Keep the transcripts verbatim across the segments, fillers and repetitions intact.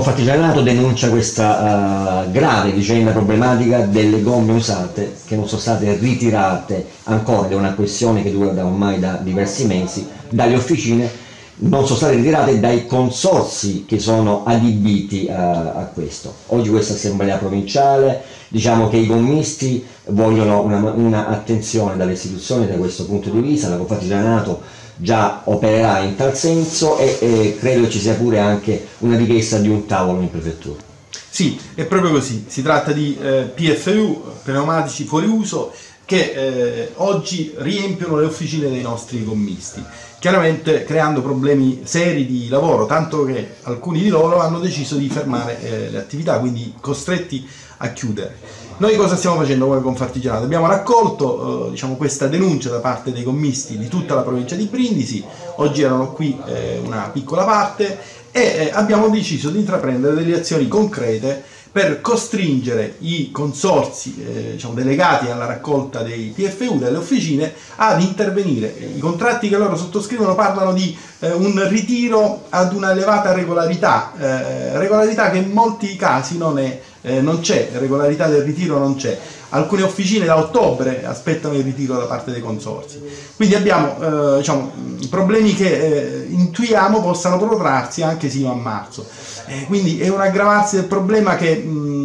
Confartigianato denuncia questa uh, grave vicenda problematica delle gomme usate che non sono state ritirate ancora, è una questione che dura da ormai da diversi mesi, dalle officine, non sono state ritirate dai consorzi che sono adibiti a, a questo. Oggi questa assemblea provinciale, diciamo che i gommisti vogliono una, una attenzione dalle istituzioni da questo punto di vista, la Confartigianato già opererà in tal senso e, e credo ci sia pure anche una richiesta di un tavolo in prefettura. Sì, è proprio così, si tratta di eh, P F U, pneumatici fuori uso, che eh, oggi riempiono le officine dei nostri gommisti, chiaramente creando problemi seri di lavoro, tanto che alcuni di loro hanno deciso di fermare eh, le attività, quindi costretti a chiudere. Noi cosa stiamo facendo come Confartigianato? Abbiamo raccolto eh, diciamo, questa denuncia da parte dei gommisti di tutta la provincia di Brindisi, oggi erano qui eh, una piccola parte, e eh, abbiamo deciso di intraprendere delle azioni concrete per costringere i consorzi eh, diciamo, delegati alla raccolta dei P F U delle officine ad intervenire. I contratti che loro sottoscrivono parlano di eh, un ritiro ad una elevata regolarità, eh, regolarità che in molti casi non è, eh, non c'è, regolarità del ritiro non c'è. Alcune officine da ottobre aspettano il ritiro da parte dei consorzi. Quindi abbiamo eh, diciamo, problemi che eh, intuiamo possano protrarsi anche sino a marzo. Eh, quindi è un aggravarsi del problema che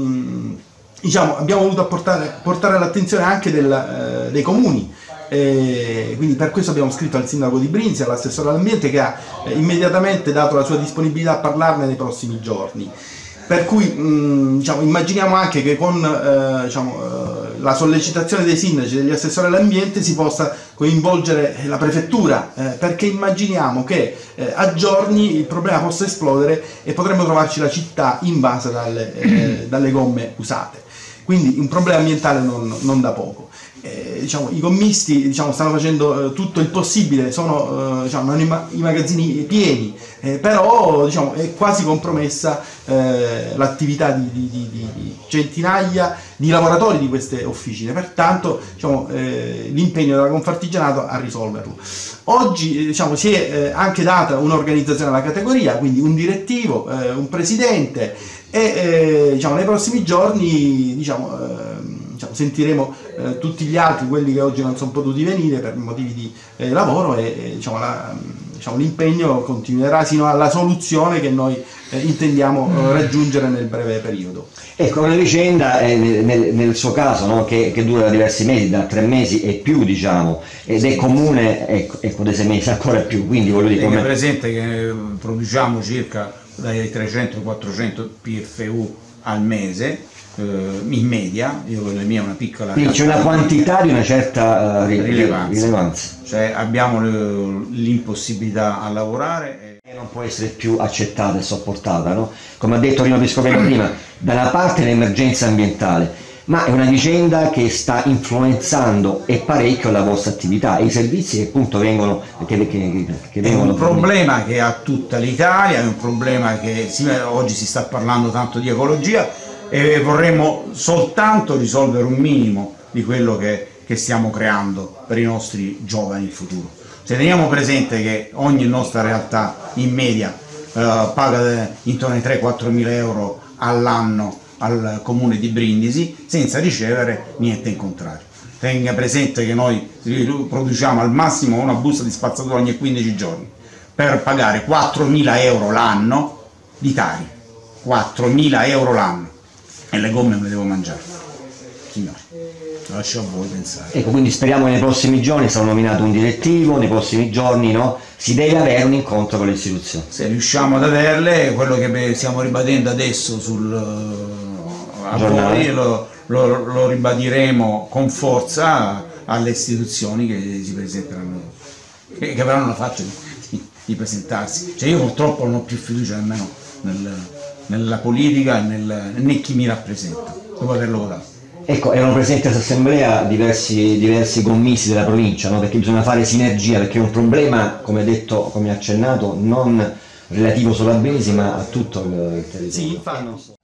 mh, diciamo, abbiamo voluto portare, portare all'attenzione anche del, eh, dei comuni. Eh, quindi per questo abbiamo scritto al sindaco di Brindisi, all'assessore all'ambiente, che ha eh, immediatamente dato la sua disponibilità a parlarne nei prossimi giorni. Per cui mh, diciamo, immaginiamo anche che con eh, diciamo, eh, la sollecitazione dei sindaci e degli assessori all'ambiente si possa coinvolgere la prefettura, eh, perché immaginiamo che eh, a giorni il problema possa esplodere e potremmo trovarci la città invasa dalle, eh, dalle gomme usate. Quindi un problema ambientale non, non da poco. Eh, diciamo, i gommisti diciamo, stanno facendo eh, tutto il possibile, sono eh, diciamo, i, ma i magazzini pieni, eh, però diciamo, è quasi compromessa eh, l'attività di, di, di, di centinaia di lavoratori di queste officine, pertanto diciamo, eh, l'impegno della Confartigianato a risolverlo. Oggi diciamo, si è eh, anche data un'organizzazione alla categoria, quindi un direttivo, eh, un presidente, e eh, diciamo, nei prossimi giorni diciamo, eh, Diciamo, sentiremo eh, tutti gli altri, quelli che oggi non sono potuti venire per motivi di eh, lavoro, e, e diciamo, la, diciamo, l'impegno continuerà sino alla soluzione che noi eh, intendiamo eh, raggiungere nel breve periodo. Ecco, una vicenda eh, nel, nel suo caso, no, che, che dura da diversi mesi, da tre mesi e più, diciamo, ed è comune, ecco, ecco da sei mesi ancora più, quindi voglio dire... Come... presente che produciamo circa dai trecento quattrocento P F U al mese, in media, io la mia è una piccola... Quindi c'è una quantità di una certa uh, rilevanza. rilevanza. Cioè abbiamo l'impossibilità a lavorare e non può essere più accettata e sopportata, no? Come ha detto Rino Piscovello prima, da una parte l'emergenza ambientale, ma è una vicenda che sta influenzando e parecchio la vostra attività e i servizi che appunto vengono... Che, che, che vengono è un problema che ha tutta l'Italia, è un problema che si, oggi si sta parlando tanto di ecologia, e vorremmo soltanto risolvere un minimo di quello che, che stiamo creando per i nostri giovani in futuro. Se teniamo presente che ogni nostra realtà in media eh, paga intorno ai tre quattro mila euro all'anno al comune di Brindisi senza ricevere niente in contrario. Tenga presente che noi produciamo al massimo una busta di spazzatura ogni quindici giorni per pagare quattromila euro l'anno di tagli, quattromila euro l'anno. E le gomme me le devo mangiare, signori, lascio a voi pensare. Ecco, quindi speriamo che nei prossimi giorni, sarà nominato un direttivo, nei prossimi giorni no, si deve avere un incontro con le istituzioni. Se riusciamo ad averle, quello che stiamo ribadendo adesso sul a voi, lo, lo, lo ribadiremo con forza alle istituzioni che si presenteranno, che, che avranno la faccia di, di presentarsi. Cioè io purtroppo non ho più fiducia nemmeno nel... nella politica e nel, né chi mi rappresenta, dopo averlo votato. Ecco, erano presenti all'assemblea diversi, diversi gommisti della provincia, no? Perché bisogna fare sinergia, perché è un problema, come detto, come accennato, non relativo solo a Brindisi ma a tutto il territorio. Sì, infatti.